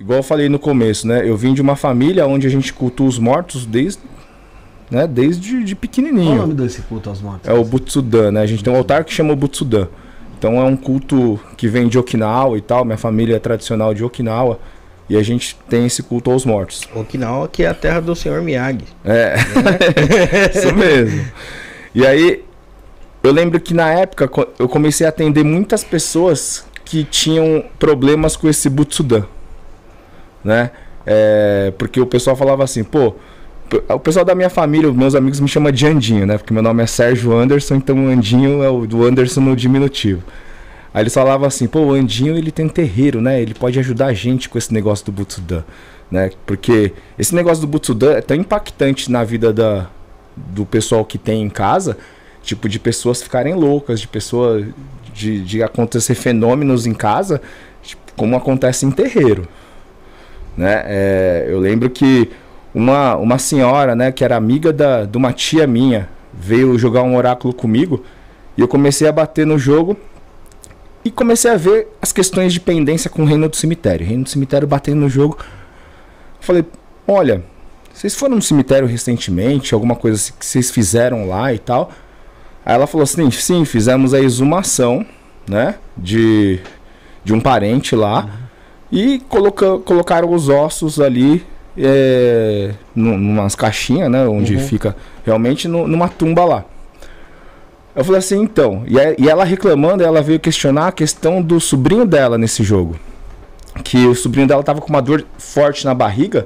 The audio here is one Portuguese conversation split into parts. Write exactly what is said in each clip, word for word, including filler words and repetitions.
igual eu falei no começo, né? Eu vim de uma família onde a gente cultua os mortos desde, né, desde de pequenininho. Qual o nome desse culto aos mortos? É o Butsudan, né? A gente tem um altar que chama o Butsudan. Então é um culto que vem de Okinawa e tal. Minha família é tradicional de Okinawa. E a gente tem esse culto aos mortos. Okinawa, que é a terra do senhor Miyagi. É, isso mesmo. E aí, eu lembro que na época eu comecei a atender muitas pessoas que tinham problemas com esse Butsudan, né? É, porque o pessoal falava assim, pô, o pessoal da minha família, meus amigos me chamam de Andinho, né? Porque meu nome é Sérgio Anderson, então o Andinho é o do Anderson no diminutivo. Aí eles falavam assim, pô, o Andinho ele tem terreiro, né? Ele pode ajudar a gente com esse negócio do Butsudan, né? Porque esse negócio do Butsudan é tão impactante na vida da, do pessoal que tem em casa, tipo, de pessoas ficarem loucas, de pessoas, de, de acontecer fenômenos em casa, tipo, como acontece em terreiro, né? É, eu lembro que Uma, uma senhora, né, que era amiga da, de uma tia minha, veio jogar um oráculo comigo e eu comecei a bater no jogo e comecei a ver as questões de pendência com o Reino do Cemitério. Reino do Cemitério batendo no jogo. Falei, olha, vocês foram no cemitério recentemente, alguma coisa assim que vocês fizeram lá e tal? Aí ela falou assim, sim, fizemos a exumação, né, de, de um parente lá, uhum. E coloca, colocaram os ossos ali, É, numas caixinhas, né? Onde uhum. fica realmente no, numa tumba lá. Eu falei assim, então. E, a, e ela reclamando, ela veio questionar a questão do sobrinho dela nesse jogo. Que o sobrinho dela tava com uma dor forte na barriga.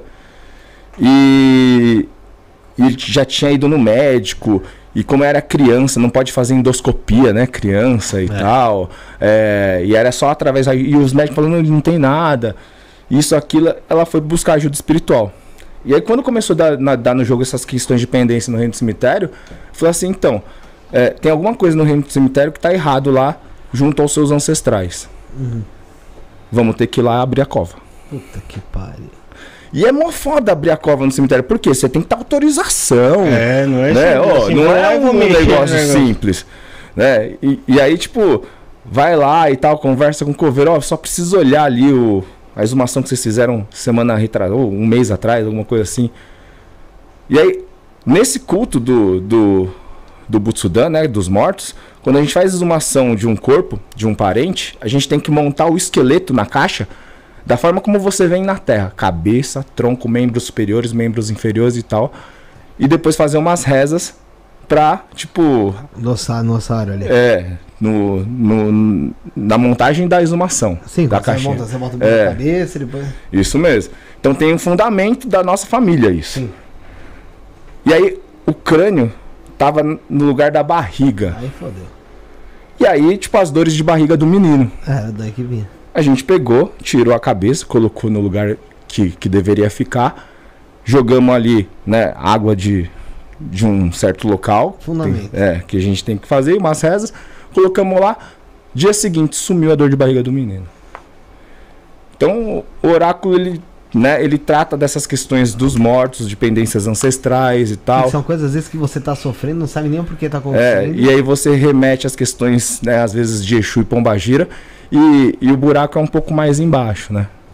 E, e já tinha ido no médico. E como era criança, não pode fazer endoscopia, né? Criança e é. tal. É, e era só através. E os médicos falando, não tem nada. Isso, aquilo, ela foi buscar ajuda espiritual. E aí quando começou a dar, na, dar no jogo essas questões de pendência no Reino do Cemitério, falou assim, então, é, tem alguma coisa no Reino do Cemitério que tá errado lá, junto aos seus ancestrais. Uhum. Vamos ter que ir lá abrir a cova. Puta que pariu. E é mó foda abrir a cova no cemitério, porque você tem que ter autorização. É, não é né? simples, oh, assim, não é um mexer, negócio né, simples. Né? E, e aí, tipo, vai lá e tal, conversa com o coveiro, ó, só precisa olhar ali o... a exumação que vocês fizeram semana retrasada, ou um mês atrás, alguma coisa assim. E aí, nesse culto do, do, do Butsudan, né, dos mortos, quando a gente faz exumação de um corpo, de um parente, a gente tem que montar o esqueleto na caixa da forma como você vem na Terra. Cabeça, tronco, membros superiores, membros inferiores e tal. E depois fazer umas rezas pra, tipo... Nossa, nossa área ali. É... No, no, na montagem da exumação. Sim, da você caixinha. monta, você bota é, na cabeça, depois... Isso mesmo. Então tem um fundamento da nossa família isso. Sim. E aí o crânio tava no lugar da barriga. Aí fodeu. E aí, tipo, as dores de barriga do menino. Era daí que vinha. A gente pegou, tirou a cabeça, colocou no lugar que, que deveria ficar. Jogamos ali, né, água de, de um certo local. Fundamento. Tem, é, que a gente tem que fazer, umas rezas. Colocamos lá, dia seguinte sumiu a dor de barriga do menino. Então o oráculo ele, né, ele trata dessas questões dos mortos, de pendências ancestrais e tal. São coisas às vezes que você tá sofrendo, não sabe nem por que tá É, acontecendo. e aí você remete às questões, né, às vezes de Exu e Pombagira, e, e o buraco é um pouco mais embaixo, né?